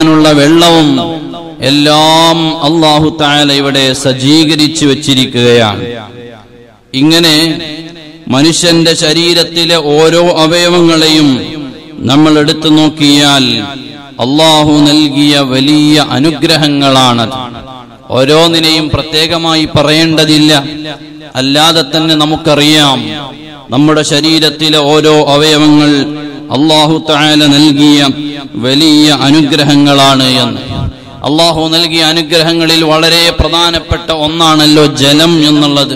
ുള്ള വെള്ളവും എല്ലാം അല്ലാഹു തആല ഇവിടെ സജ്ജീകരിച്ചു വെച്ചിരിക്കുകയാണ്. ഇങ്ങനെ മനുഷ്യന്റെ ശരീരത്തിലെ ഓരോ അവയവങ്ങളെയും നമ്മൾ എടുത്തു നോക്കിയാൽ അല്ലാഹു നൽകിയ വലിയ അനുഗ്രഹങ്ങളാണ്. ഓരോന്നിനെയും പ്രത്യേകമായി പറയേണ്ടതില്ല, അല്ലാതെ തന്നെ നമുക്കറിയാം നമ്മുടെ ശരീരത്തിലെ ഓരോ അവയവങ്ങൾ അല്ലാഹു തആല നൽകിയ വലിയ അനുഗ്രഹങ്ങളാണ് എന്ന്. അല്ലാഹു നൽകിയ അനുഗ്രഹങ്ങളിൽ വളരെ പ്രധാനപ്പെട്ട ഒന്നാണല്ലോ ജലം എന്നുള്ളത്.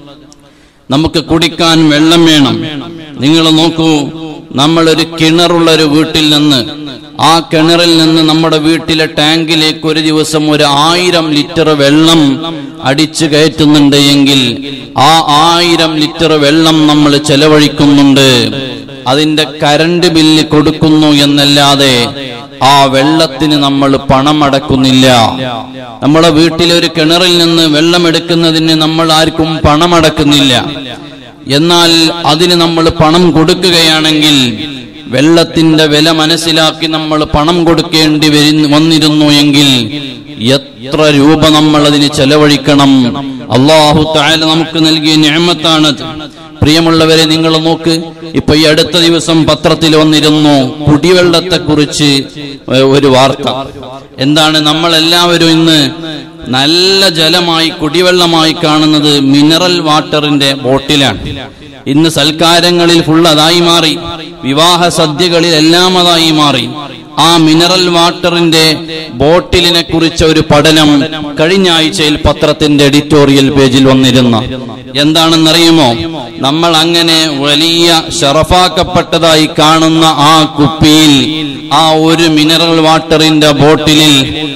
നമുക്ക് കുടിക്കാൻ വെള്ളം വേണം. നിങ്ങൾ നോക്കൂ, നമ്മളൊരു കിണറുള്ള ഒരു വീട്ടിൽ നിന്ന്, ആ കിണറിൽ നിന്ന് നമ്മുടെ വീട്ടിലെ ടാങ്കിലേക്ക് ഒരു ദിവസം 1000 ലിറ്റർ വെള്ളം അടിച്ചു കയറ്റുന്നുണ്ട് എങ്കിൽ ആ 1000 ലിറ്റർ വെള്ളം നമ്മൾ ചെലവഴിക്കുന്നുണ്ട്. അതിന്റെ കറണ്ട് ബില്ല് കൊടുക്കുന്നു എന്നല്ലാതെ ആ വെള്ളത്തിന് നമ്മൾ പണം അടക്കുന്നില്ല. നമ്മുടെ വീട്ടിലെ ഒരു കിണറിൽ നിന്ന് വെള്ളം എടുക്കുന്നതിന് നമ്മൾ ആർക്കും പണം അടക്കുന്നില്ല. എന്നാൽ അതിന് നമ്മൾ പണം കൊടുക്കുകയാണെങ്കിൽ വെള്ളത്തിന്റെ വില മനസ്സിലാക്കി നമ്മൾ പണം കൊടുക്കേണ്ടി വന്നിരുന്നു എങ്കിൽ എത്ര രൂപ നമ്മൾ അതിന് ചെലവഴിക്കണം. അല്ലാഹു തആല നമുക്ക് നൽകിയ നിഅമത്താണത്. പ്രിയമുള്ളവരെ, നിങ്ങൾ നോക്ക്, ഇപ്പൊ ഈ അടുത്ത ദിവസം പത്രത്തിൽ വന്നിരുന്നു കുടിവെള്ളത്തെ കുറിച്ച് ഒരു വാർത്ത. എന്താണ്, നമ്മളെല്ലാവരും ഇന്ന് നല്ല ജലമായി കുടിവെള്ളമായി കാണുന്നത് മിനറൽ വാട്ടറിന്റെ ബോട്ടിലാണ്. ഇന്ന് സൽക്കാരങ്ങളിൽ ഫുൾ അതായി മാറി, വിവാഹ സദ്യകളിൽ എല്ലാം അതായി മാറി. ആ മിനറൽ വാട്ടറിന്റെ ബോട്ടിലിനെ കുറിച്ച ഒരു പഠനം കഴിഞ്ഞ ആഴ്ചയിൽ പത്രത്തിന്റെ എഡിറ്റോറിയൽ പേജിൽ വന്നിരുന്നു. എന്താണെന്നറിയുമോ? നമ്മൾ അങ്ങനെ വലിയ ഷറഫാക്കപ്പെട്ടതായി കാണുന്ന ആ കുപ്പിയിൽ, ആ ഒരു മിനറൽ വാട്ടറിന്റെ ബോട്ടിലിൽ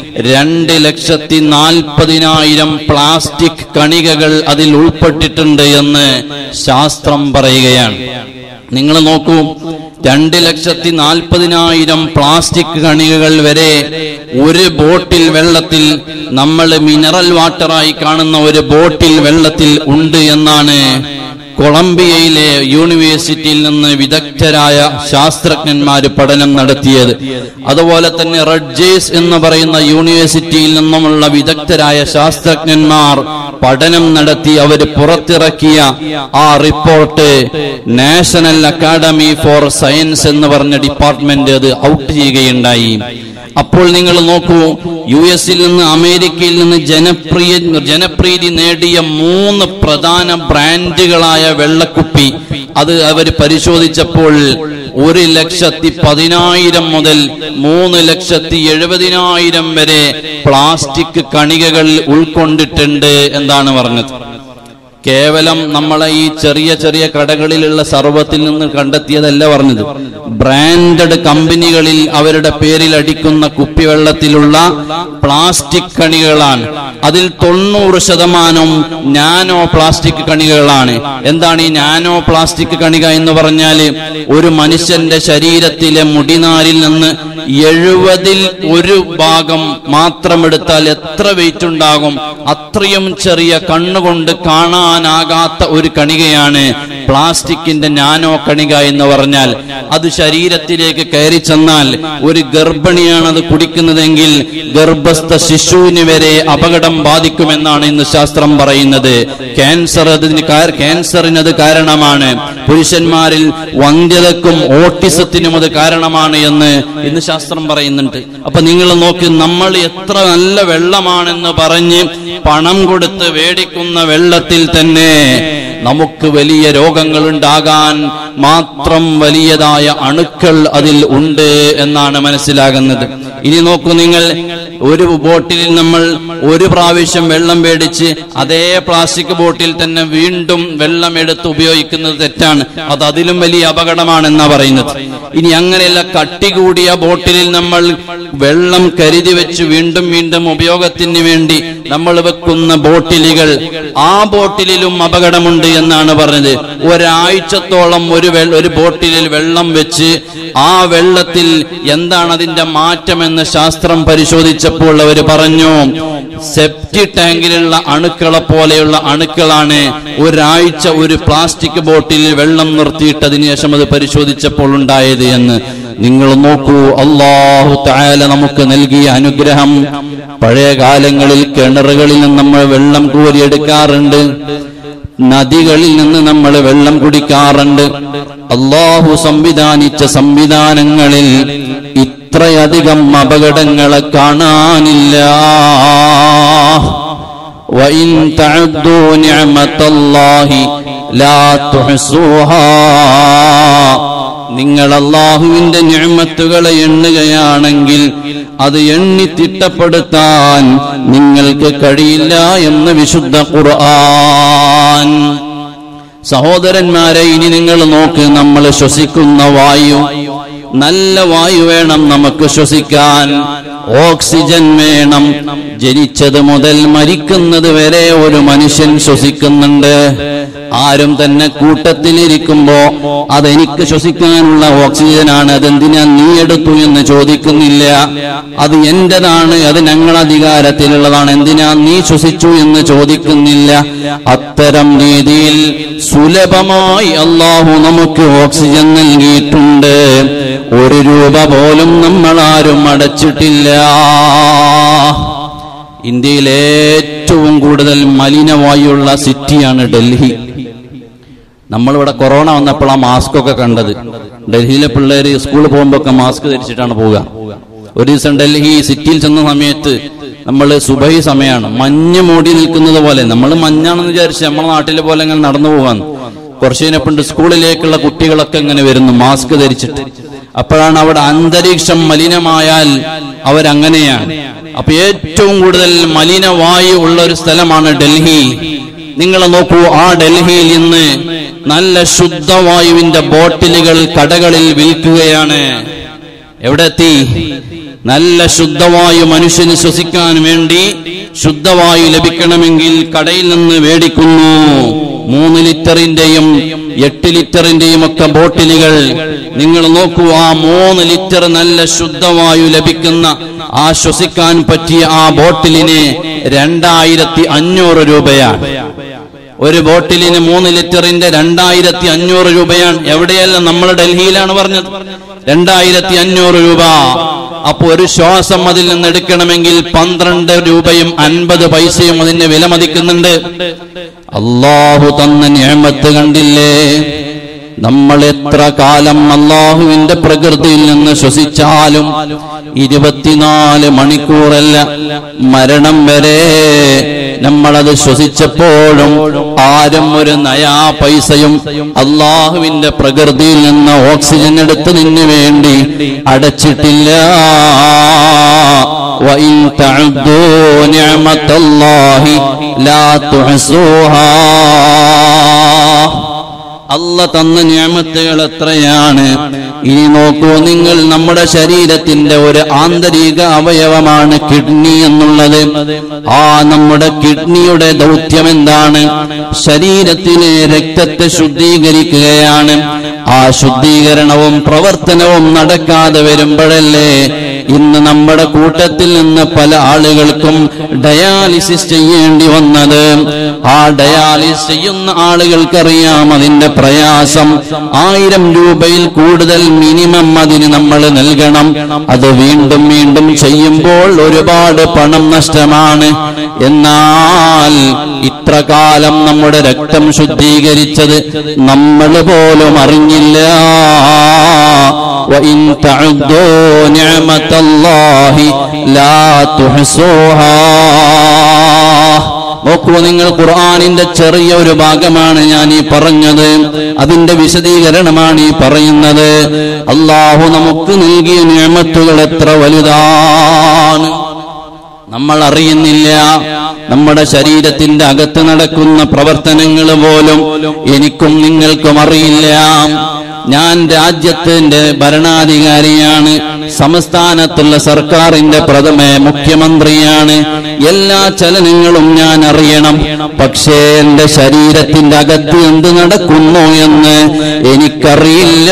2,40,000 പ്ലാസ്റ്റിക് കണികകൾ അതിൽ ഉൾപ്പെട്ടിട്ടുണ്ട് എന്ന് ശാസ്ത്രം പറയുകയാണ്. നിങ്ങൾ നോക്കൂ, 2,40,000 പ്ലാസ്റ്റിക് കണികകൾ വരെ ഒരു ബോട്ടിൽ വെള്ളത്തിൽ, നമ്മൾ മിനറൽ വാട്ടറായി കാണുന്ന ഒരു ബോട്ടിൽ വെള്ളത്തിൽ ഉണ്ട് എന്നാണ് കൊളംബിയയിലെ യൂണിവേഴ്സിറ്റിയിൽ നിന്ന് വിദഗ്ധരായ ശാസ്ത്രജ്ഞന്മാർ പഠനം നടത്തിയത്. അതുപോലെ തന്നെ റഡ്ജേഴ്സ് എന്ന് പറയുന്ന യൂണിവേഴ്സിറ്റിയിൽ നിന്നുമുള്ള വിദഗ്ധരായ ശാസ്ത്രജ്ഞന്മാർ പഠനം നടത്തി അവർ പുറത്തിറക്കിയ ആ report national academy for science എന്ന് പറഞ്ഞ ഡിപ്പാർട്ട്മെന്റ് അത് ഔട്ട് ചെയ്യുകയുണ്ടായി. അപ്പോൾ നിങ്ങൾ നോക്കൂ, US-ൽ നിന്ന് അമേരിക്കയിൽ നിന്ന് ജനപ്രീതി നേടിയ 3 പ്രധാന ബ്രാൻഡുകളായ വെള്ളക്കുപ്പി അത് അവർ പരിശോധിച്ചപ്പോൾ 1,10,000 മുതൽ 3,70,000 വരെ പ്ലാസ്റ്റിക് കണികകൾ ഉൾക്കൊണ്ടിട്ടുണ്ട് എന്നാണ് പറഞ്ഞത്. കേവലം നമ്മളെ ഈ ചെറിയ ചെറിയ കടകളിലുള്ള സർവത്തിൽ നിന്ന് കണ്ടെത്തിയതല്ല പറഞ്ഞത്. ബ്രാൻഡഡ് കമ്പനികളിൽ അവരുടെ പേരിൽ അടിക്കുന്ന കുപ്പിവെള്ളത്തിലുള്ള പ്ലാസ്റ്റിക് കണികകളാണ്. അതിൽ 90% നാനോ പ്ലാസ്റ്റിക് കണികകളാണ്. എന്താണ് ഈ നാനോ പ്ലാസ്റ്റിക് കണിക എന്ന് പറഞ്ഞാൽ? ഒരു മനുഷ്യന്റെ ശരീരത്തിലെ മുടിനാരിൽ നിന്ന് 70-ൽ 1 ഭാഗം മാത്രം എടുത്താൽ എത്ര വെയിറ്റ് ഉണ്ടാകും? അത്രയും ചെറിയ കണ്ണുകൊണ്ട് കാണാനാകാത്ത ഒരു കണികയാണ് പ്ലാസ്റ്റിക്കിന്റെ നാനോ കണിക എന്ന് പറഞ്ഞാൽ. അത് ശരീരത്തിലേക്ക് കയറി ചെന്നാൽ ഒരു ഗർഭിണിയാണ് അത് കുടിക്കുന്നതെങ്കിൽ ഗർഭസ്ഥ ശിശുവിന് വരെ അപകടം ബാധിക്കുമെന്നാണ് ഇന്ന് ശാസ്ത്രം പറയുന്നത്. ക്യാൻസറിന് അത് കാരണമാണ്. പുരുഷന്മാരിൽ വന്ധ്യതക്കും ഓട്ടിസത്തിനും അത് കാരണമാണ് എന്ന് ഇന്ന് ശാസ്ത്രം പറയുന്നുണ്ട്. അപ്പൊ നിങ്ങൾ നോക്ക്, നമ്മൾ എത്ര നല്ല വെള്ളമാണെന്ന് പറഞ്ഞ് പണം കൊടുത്ത് മേടിക്കുന്ന വെള്ളത്തിൽ തന്നെ നമുക്ക് വലിയ രോഗങ്ങൾ ഉണ്ടാകാൻ മാത്രം വലിയതായ അണുക്കൾ അതിൽ ഉണ്ട് എന്നാണ് മനസ്സിലാകുന്നത്. ഇനി നോക്കൂ നിങ്ങൾ, ഒരു ബോട്ടിലിൽ നമ്മൾ ഒരു പ്രാവശ്യം വെള്ളം മേടിച്ച് അതേ പ്ലാസ്റ്റിക് ബോട്ടിൽ തന്നെ വീണ്ടും വെള്ളം എടുത്ത് ഉപയോഗിക്കുന്നത് തെറ്റാണ്. അത് അതിലും വലിയ അപകടമാണെന്നാ പറയുന്നത്. ഇനി അങ്ങനെയല്ല, കട്ടി കൂടിയ ബോട്ടിലിൽ നമ്മൾ വെള്ളം കരുതി വെച്ച് വീണ്ടും വീണ്ടും ഉപയോഗത്തിന് വേണ്ടി നമ്മൾ വെക്കുന്ന ബോട്ടിലുകൾ, ആ ബോട്ടിലും അപകടമുണ്ട് എന്നാണ് പറഞ്ഞത്. ഒരാഴ്ചത്തോളം ഒരു ബോട്ടിലിൽ വെള്ളം വെച്ച് ആ വെള്ളത്തിൽ എന്താണ് അതിന്റെ മാറ്റമെന്ന് ശാസ്ത്രം പരിശോധിച്ചപ്പോൾ അവർ പറഞ്ഞു, സെപ്റ്റി ടാങ്കിലുള്ള അണുക്കളെ പോലെയുള്ള അണുക്കളാണ് ഒരാഴ്ച ഒരു പ്ലാസ്റ്റിക് ബോട്ടിലിൽ വെള്ളം നിർത്തിയിട്ട് അതിനുശേഷം അത് പരിശോധിച്ചപ്പോൾ ഉണ്ടായത് എന്ന്. നിങ്ങൾ നോക്കൂ, അല്ലാഹു തആല നമുക്ക് നൽകിയ അനുഗ്രഹം. പഴയ കാലങ്ങളിൽ കിണറുകളിൽ നിന്ന് നമ്മൾ വെള്ളം കോരിയെടുക്കാറുണ്ട്, നദികളിൽ നിന്ന് നമ്മൾ വെള്ളം കുടിക്കാറുണ്ട്. അല്ലാഹു സംവിധാനിച്ച സംവിധാനങ്ങളിൽ ഇത്രയധികം അപകടങ്ങളെ കാണാനില്ല. വഇൻ തഅദ്ദൂ നിഅമത്തല്ലാഹി ലാ തുഹ്സൂഹാ. നിങ്ങൾ അല്ലാഹുവിന്റെ നിഅമത്തുകളെ എണ്ണുകയാണെങ്കിൽ അത് എണ്ണി തിട്ടപ്പെടുത്താൻ നിങ്ങൾക്ക് കഴിയില്ല എന്ന് വിശുദ്ധ ഖുർആൻ. സഹോദരന്മാരെ, ഇനി നിങ്ങൾ നോക്ക്, നമ്മൾ ശ്വസിക്കുന്ന വായു, നല്ല വായു വേണം നമുക്ക് ശ്വസിക്കാൻ, ഓക്സിജൻ വേണം. ജനിച്ചത് മുതൽ മരിക്കുന്നത് വരെ ഒരു മനുഷ്യൻ ശ്വസിക്കുന്നുണ്ട്. ആരും തന്നെ കൂട്ടത്തിലിരിക്കുമ്പോ അതെനിക്ക് ശ്വസിക്കാനുള്ള ഓക്സിജനാണ്, അതെന്തിനാ നീ എടുത്തു എന്ന് ചോദിക്കുന്നില്ല. അത് എന്റേതാണ്, അത് ഞങ്ങളുടെ അധികാരത്തിലുള്ളതാണ്, എന്തിനാ നീ ശ്വസിച്ചു എന്ന് ചോദിക്കുന്നില്ല. അത്തരം രീതിയിൽ സുലഭമായി അല്ലാഹു നമുക്ക് ഓക്സിജൻ നൽകിയിട്ടുണ്ട്. 1 രൂപ പോലും നമ്മൾ ആരും അടച്ചിട്ടില്ല. ഇന്ത്യയിൽ ഏറ്റവും കൂടുതൽ മലിനവായുള്ള സിറ്റിയാണ് ഡൽഹി. നമ്മളിവിടെ കൊറോണ വന്നപ്പോൾ ആ മാസ്ക് ഒക്കെ കണ്ടത്. ഡൽഹിയിലെ പിള്ളേര് സ്കൂളിൽ പോകുമ്പോഴൊക്കെ മാസ്ക് ധരിച്ചിട്ടാണ് പോവുക. ഒരു ദിവസം ഡൽഹി സിറ്റിയിൽ ചെന്ന സമയത്ത് നമ്മൾ സുബഹി സമയമാണ്, മഞ്ഞ് മൂടി നിൽക്കുന്നത് പോലെ. നമ്മൾ മഞ്ഞാണെന്ന് വിചാരിച്ച് നമ്മുടെ നാട്ടിലെ പോലെ ഇങ്ങനെ നടന്നു പോകാൻ. കുറച്ചു കഴിഞ്ഞപ്പോൾ സ്കൂളിലേക്കുള്ള കുട്ടികളൊക്കെ ഇങ്ങനെ വരുന്നു മാസ്ക് ധരിച്ചിട്ട്. അപ്പോഴാണ് അവിടെ അന്തരീക്ഷം മലിനമായാൽ അവരങ്ങനെയാണ്. അപ്പൊ ഏറ്റവും കൂടുതൽ മലിനവായു ഉള്ള ഒരു സ്ഥലമാണ് ഡൽഹി. നിങ്ങൾ നോക്കൂ, ആ ഡൽഹിയിൽ ഇന്ന് നല്ല ശുദ്ധവായുവിന്റെ ബോട്ടിലുകൾ കടകളിൽ വിൽക്കുകയാണ്. എവിടെ എത്തി? നല്ല ശുദ്ധവായു മനുഷ്യന് ശ്വസിക്കാൻ വേണ്ടി ശുദ്ധവായു ലഭിക്കണമെങ്കിൽ കടയിൽ നിന്ന് മേടിക്കുന്നു. 3 ലിറ്ററിന്റെയും 8 ലിറ്ററിന്റെയും ഒക്കെ ബോട്ടിലുകൾ. നിങ്ങൾ നോക്കൂ, ആ 3 ലിറ്റർ നല്ല ശുദ്ധവായു ലഭിക്കുന്ന ആ ശ്വസിക്കാൻ പറ്റിയ ആ ബോട്ടിലിന് 2500 രൂപയാണ്. ഒരു ബോട്ടിലിന് 3 ലിറ്ററിന്റെ 2500 രൂപയാണ്. എവിടെയല്ല, നമ്മൾ ഡൽഹിയിലാണ് പറഞ്ഞത് 2500 രൂപ. അപ്പൊ ഒരു ശ്വാസം അതിൽ നിന്ന് എടുക്കണമെങ്കിൽ 12 രൂപയും 50 പൈസയും അതിന്റെ വില മതിക്കുന്നുണ്ട്. അല്ലാഹു തന്ന നിഅമത്ത് കണ്ടില്ലേ? നമ്മൾ എത്ര കാലം അല്ലാഹുവിന്റെ പ്രകൃതിയിൽ നിന്ന് ശ്വസിച്ചാലും 24 മണിക്കൂറല്ല, മരണം വരെ നമ്മളത് ശ്വസിച്ചപ്പോഴും ആരും ഒരു നയാ പൈസയും അല്ലാഹുവിന്റെ പ്രകൃതിയിൽ നിന്ന് ഓക്സിജൻ എടുത്തതിന് വേണ്ടി അടച്ചിട്ടില്ല. വഇൻ തഅദ്ദൂ നിഅമത്തല്ലാഹി ലാ തുഹ്സൂഹാ. അല്ല തന്ന നിഅമത്തുകൾ എത്രയാണ്! ഇനി നോക്കൂ നിങ്ങൾ, നമ്മുടെ ശരീരത്തിന്റെ ഒരു ആന്തരിക അവയവമാണ് കിഡ്നി എന്നുള്ളത്. ആ നമ്മുടെ കിഡ്നിയുടെ ദൗത്യം എന്താണ്? ശരീരത്തിലെ രക്തത്തെ ശുദ്ധീകരിക്കുകയാണ്. ആ ശുദ്ധീകരണവും പ്രവർത്തനവും നടക്കാതെ വരുമ്പോഴല്ലേ ഇന്ന് നമ്മുടെ കൂട്ടത്തിൽ നിന്ന് പല ആളുകൾക്കും ഡയാലിസിസ് ചെയ്യേണ്ടി വന്നത്. ആ ഡയാലിസിസ് ചെയ്യുന്ന ആളുകൾക്കറിയാം അതിന്റെ പ്രയാസം. 1000 രൂപയിൽ കൂടുതൽ മിനിമം അതിന് നമ്മൾ നൽകണം. അത് വീണ്ടും വീണ്ടും ചെയ്യുമ്പോൾ ഒരുപാട് പണം നഷ്ടമാണ്. എന്നാൽ ഇത്ര കാലം നമ്മുടെ രക്തം ശുദ്ധീകരിച്ചത് നമ്മൾ പോലും അറിഞ്ഞില്ല. وَإِن تَعُدُّوا نِعْمَةَ اللَّهِ لَا تُحْصُوهَا. നോക്കൂ നിങ്ങൾ, ഖുർആനിന്റെ ചെറിയ ഒരു ഭാഗമാണ് ഞാൻ ഈ പറഞ്ഞത്. അതിന്റെ വിശദീകരണമാണ് ഈ പറയുന്നത്. അല്ലാഹു നമുക്ക് നൽകിയ നിഅമത്തുകൾ എത്ര വലുതാണ് നമ്മൾ അറിയുന്നില്ല. നമ്മുടെ ശരീരത്തിന്റെ അകത്ത് നടക്കുന്ന പ്രവർത്തനങ്ങൾ പോലും എനിക്കും നിങ്ങൾക്കും അറിയില്ല. ഞാൻ രാജ്യത്തിന്റെ ഭരണാധികാരിയാണ്, സംസ്ഥാനത്തുള്ള സർക്കാരിന്റെ പ്രഥമ മുഖ്യമന്ത്രിയാണ്. എല്ലാ ചലനങ്ങളും ഞാൻ അറിയണം. പക്ഷേ എന്റെ ശരീരത്തിന്റെ അകത്ത് എന്ത് നടക്കുന്നു എന്ന് എനിക്കറിയില്ല.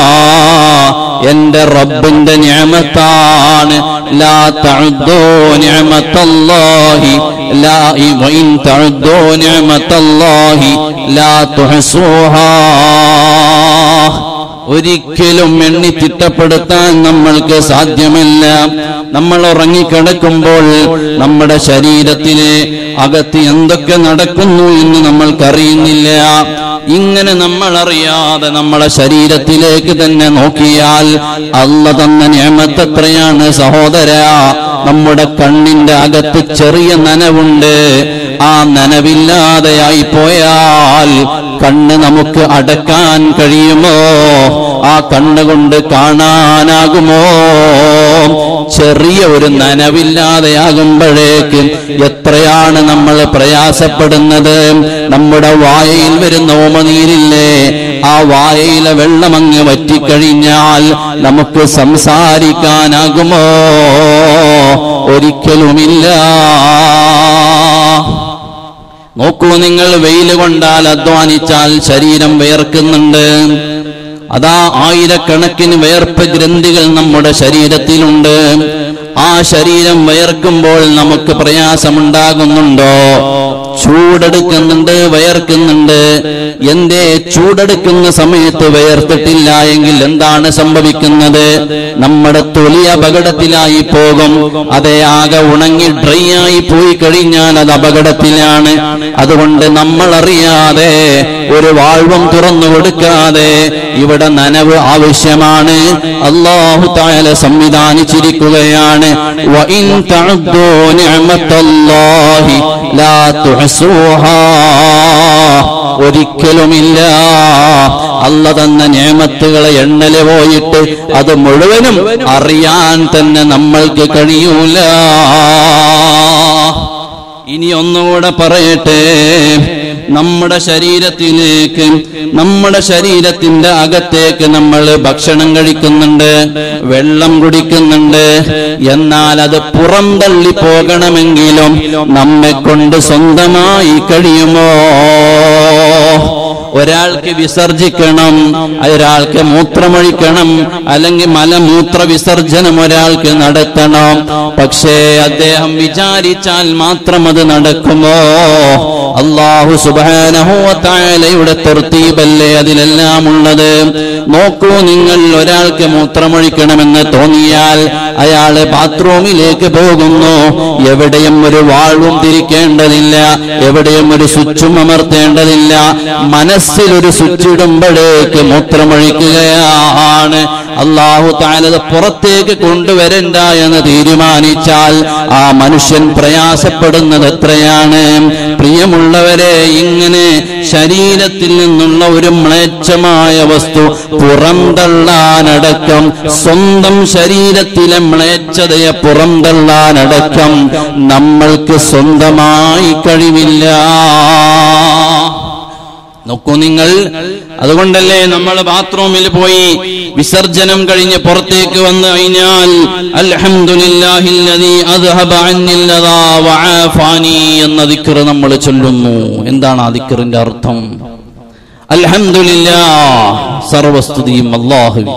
എന്റെ റബ്ബിന്റെ നിഅമത്താണ്. ലാ തഅദ്ദൂ നിഅമത്തല്ലാഹി ലാ വഇൻ തഅദ്ദൂ നിഅമത്തല്ലാഹി ലാ തുഹ്സൂഹാ. ഒരിക്കലും എണ്ണി തിട്ടപ്പെടുത്താൻ നമ്മൾക്ക് സാധ്യമല്ല. നമ്മൾ ഉറങ്ങിക്കിടക്കുമ്പോൾ നമ്മുടെ ശരീരത്തിലെ അകത്ത് എന്തൊക്കെ നടക്കുന്നു എന്ന് നമ്മൾക്കറിയുന്നില്ല. ഇങ്ങനെ നമ്മൾ അറിയാതെ നമ്മളെ ശരീരത്തിലേക്ക് തന്നെ നോക്കിയാൽ അല്ലാഹു തന്ന നിഅമത്ത് എത്രയാണ് സഹോദരാ. നമ്മുടെ കണ്ണിന്റെ അകത്ത് ചെറിയ നനവുണ്ട്. ആ നനവില്ലാതെയായി പോയാൽ കണ്ണ് നമുക്ക് അടക്കാൻ കഴിയുമോ? ആ കണ്ണുകൊണ്ട് കാണാനാകുമോ? ചെറിയ ഒരു നനവില്ലാതെയാകുമ്പോഴേക്ക് എത്രയാണ് നമ്മൾ പ്രയാസപ്പെടുന്നത്. നമ്മുടെ വായയിൽ വരുന്ന ഓമനീരില്ലേ, ആ വായയിലെ വെള്ളമങ്ങ് വറ്റിക്കഴിഞ്ഞാൽ നമുക്ക് സംസാരിക്കാനാകുമോ? ഒരിക്കലുമില്ല. നോക്കൂ, നിങ്ങൾ വെയിൽ കൊണ്ടാൽ അധ്വാനിച്ചാൽ ശരീരം വിയർക്കുന്നുണ്ട്. അതാ ആയിരക്കണക്കിന് വിയർപ്പ് ഗ്രന്ഥികൾ നമ്മുടെ ശരീരത്തിലുണ്ട്. ആ ശരീരം വിയർക്കുമ്പോൾ നമുക്ക് പ്രയാസമുണ്ടാകുന്നുണ്ടോ? ചൂടെടുക്കുന്നുണ്ട്, വിയർക്കുന്നുണ്ട്. എന്തേ ചൂടെടുക്കുന്ന സമയത്ത് വിയർത്തിട്ടില്ല എങ്കിൽ എന്താണ് സംഭവിക്കുന്നത്? നമ്മുടെ തൊലി അപകടത്തിലായി പോകും. അതേ, ആകെ ഉണങ്ങി ഡ്രൈ ആയി പോയി കഴിഞ്ഞാൽ അത് അപകടത്തിലാണ്. അതുകൊണ്ട് നമ്മൾ അറിയാതെ ഒരു വാൾവും തുറന്നു കൊടുക്കാതെ ഇവിടെ നനവ് ആവശ്യമാണ്. അല്ലാഹു തആല സംവിധാനിച്ചിരിക്കുകയാണ്. വഇൻ തഅദ്ദൂ നിഅമത്തല്ലാഹി ലാ തുഹ്സുഹാ. ഒരിക്കലുമില്ല. അല്ലാഹു തന്ന നിഅമത്തുകളെ എണ്ണല് പോയിട്ട് അത് മുഴുവനും അറിയാൻ തന്നെ നമ്മൾക്ക് കഴിയൂല. ഇനി ഒന്നുകൂടെ പറയട്ടെ, നമ്മുടെ ശരീരത്തിലേക്ക്, നമ്മുടെ ശരീരത്തിന്റെ അകത്തേക്ക് നമ്മൾ ഭക്ഷണം കഴിക്കുന്നുണ്ട്, വെള്ളം കുടിക്കുന്നുണ്ട്. എന്നാൽ അത് പുറംതള്ളി പോകണമെങ്കിലും നമ്മെ കൊണ്ട് സ്വന്തമായി കഴിയുമോ? ഒരാൾക്ക് വിസർജിക്കണം, ഒരാൾക്ക് മൂത്രമൊഴിക്കണം, അല്ലെങ്കിൽ മലമൂത്ര വിസർജനം ഒരാൾക്ക് നടത്തണം. പക്ഷേ അദ്ദേഹം വിചാരിച്ചാൽ മാത്രം അത് നടക്കുമോ? അല്ലാഹു സുബ്ഹാനഹു വ തആലയുടെ തർത്തീബല്ലേ അതിലെല്ലാം ഉള്ളത്. നോക്കൂ, നിങ്ങൾ ഒരാൾക്ക് മൂത്രമൊഴിക്കണമെന്ന് തോന്നിയാൽ അയാള് ബാത്റൂമിലേക്ക് പോകുന്നു. എവിടെയും ഒരു വാൾവും തിരിക്കേണ്ടതില്ല, എവിടെയും ഒരു സ്വിച്ചും അമർത്തേണ്ടതില്ല. മനസ്സിലൊരു സ്വിച്ച് ഇടുമ്പോഴേക്ക് മൂത്രമൊഴിക്കുകയാണ്. അല്ലാഹു തആല പുറത്തേക്ക് കൊണ്ടുവരണ്ട എന്ന് തീരുമാനിച്ചാൽ ആ മനുഷ്യൻ പ്രയാസപ്പെടുന്നത് എത്രയാണ്. പ്രിയമുള്ളവരെ, ഇങ്ങനെ ശരീരത്തിൽ നിന്നുള്ള ഒരു മ്ലേച്ഛമായ വസ്തു പുറംതള്ളാനടക്കം, സ്വന്തം ശരീരത്തിലെ മ്ലേച്ഛതയെ പുറംതള്ളാനടക്കം നമ്മൾക്ക് സ്വന്തമായി കഴിവില്ല. നോക്കൂ നിങ്ങൾ, അതുകൊണ്ടല്ലേ നമ്മൾ ബാത്റൂമിൽ പോയി വിസർജനം കഴിഞ്ഞ് പുറത്തേക്ക് വന്നു കഴിഞ്ഞാൽ അൽഹംദുലില്ലാഹില്ലദീ അദ്ഹബ അന്നിൽ ലദാ വആഫാനി എന്ന ദിക്ർ നമ്മൾ ചൊല്ലുന്നു. എന്താണ് ആ ദിക്റിന്റെ അർത്ഥം? അൽഹംദുലില്ലാഹ്, സർവസ്തുതിയും അല്ലാഹുവിന്.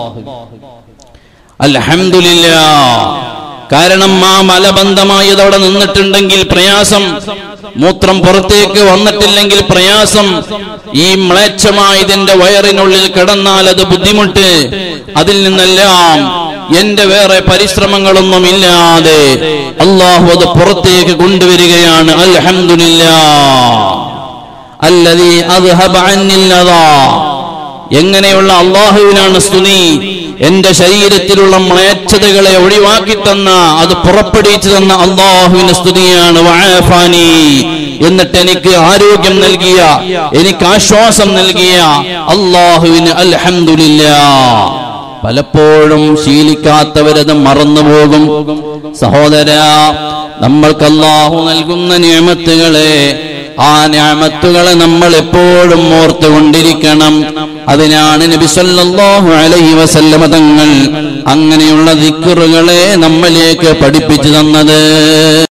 അൽഹംദുലില്ലാഹ്, കാരണം ആ മലബന്ധമായി അതവിടെ നിന്നിട്ടുണ്ടെങ്കിൽ പ്രയാസം, മൂത്രം പുറത്തേക്ക് വന്നിട്ടില്ലെങ്കിൽ പ്രയാസം, ഈ മ്ലേച്ഛമായതിന്റെ വയറിനുള്ളിൽ കിടന്നാൽ അത് ബുദ്ധിമുട്ട്. അതിൽ നിന്നെല്ലാം എന്റെ വേറെ പരിശ്രമങ്ങളൊന്നുമില്ലാതെ അല്ലാഹു അത് പുറത്തേക്ക് കൊണ്ടുവരികയാണ്. അൽഹംദുലില്ലാഹ് അല്ലദീ അദ്ഹബ അന്നിൽ ലദാ. എങ്ങനെയുള്ള അല്ലാഹുവിനാണ് സ്തുതി? എന്റെ ശരീരത്തിലുള്ള മ്ലേച്ഛതകളെ ഒഴിവാക്കി തന്ന, അത് പുറപ്പെടുവിച്ചു തന്ന അല്ലാഹുവിന്റെ സ്തുതിയാണ്. വആഫാനി, എന്നിട്ട് എനിക്ക് ആരോഗ്യം നൽകിയ, എനിക്ക് ആശ്വാസം നൽകിയ അല്ലാഹുവിന് അൽഹംദുലില്ലാഹ്. പലപ്പോഴും ശീലിക്കാത്തവരത് മറന്നുപോകും. സഹോദരാ, നമ്മൾക്ക് അല്ലാഹു നൽകുന്ന നിഅമത്തുകളെ, ആ നിഅമത്തുകളെ നമ്മൾ എപ്പോഴും ഓർത്തുകൊണ്ടിരിക്കണം. അതിനാണ് നബി സല്ലല്ലാഹു അലൈഹി വസല്ലമ തങ്ങൾ അങ്ങനെയുള്ള ദിക്റുകളെ നമ്മളിലേക്ക് പഠിപ്പിച്ചു തന്നത്.